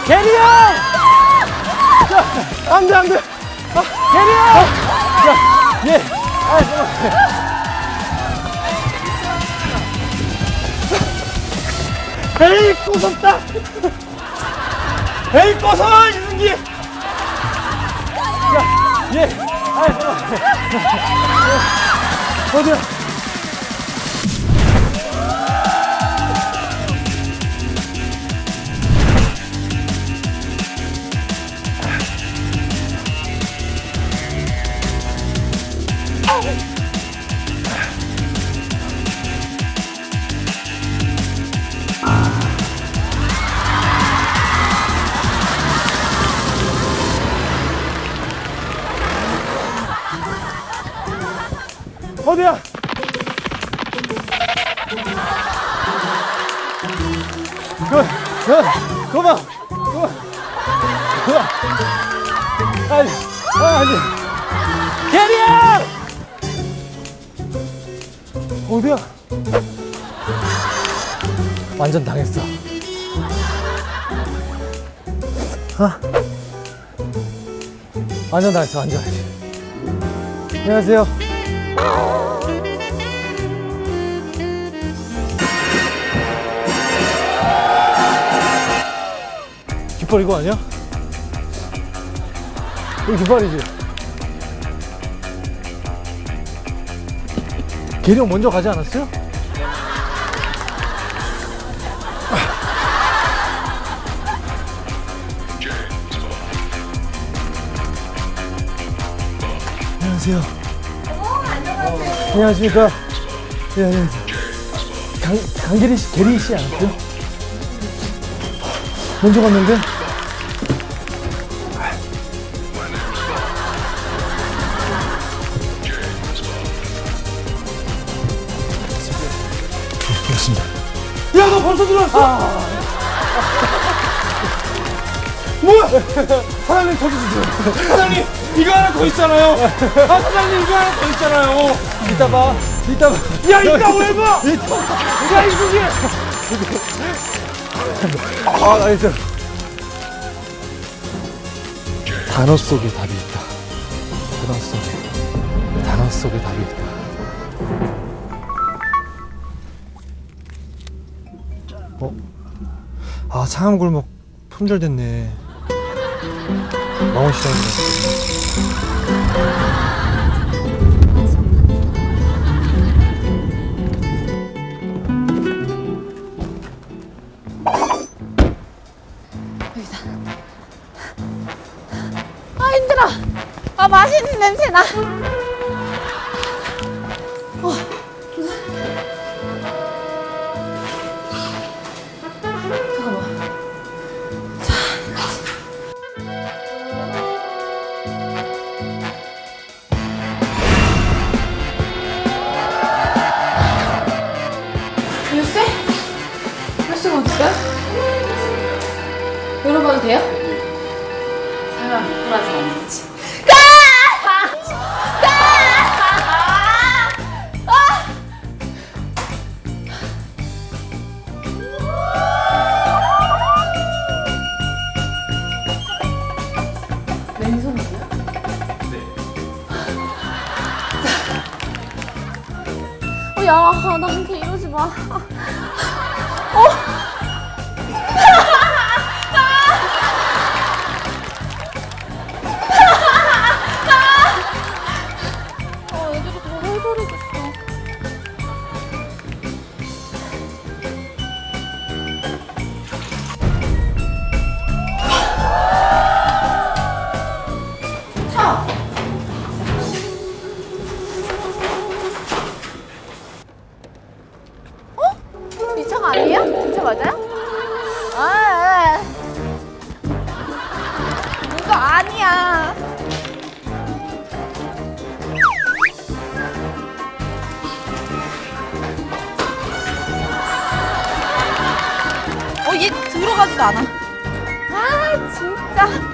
게리 형! 안 돼, 안 돼. 게리 형! 야, 예. 아, 잠깐만. 에이, 꼬숩다. 에이, 꼬서, 이승기. 야, 예. 아, 잠깐만. 어디야? 어디야? 그만. 아니. 게리야! 어디야? 완전 당했어. 완전 당했어, 완전. 안녕하세요. 깃발 이거 아니야? 이거 깃발이지? 게리 형 먼저 가지 않았어요? 안녕하세요. 안녕하십니까. 네, 안녕하세요. 강계리 씨, 게리 씨 아니세요? 먼저 갔는데? 그렇습니다. 야, 너 벌써 들어왔어? 뭐야? 사장님, 저기 주세요. 사장님, 이거 하나 더 있잖아요. 사장님, 이거 하나 더 있잖아요. 이따 봐. 야, 이따 왜 봐? 야, 이거지. 나이스. 단어 속에 답이 있다. 단어 속에 답이 있다. 창암골목 품절됐네. 망원 시장이네. 여기다. 힘들어. 맛있는 냄새 나. 열쇠가 어딨어요? 열어봐도 돼요? 설마 불하지 않겠지? 맨손이에요? 네. 야, 나한테 이러지 마. 애들이 더 헐벌해졌어. 차! 이 차가 아니에요? 이 차 맞아요? 이거 아니야. 얘 들어가지도 않아. 진짜.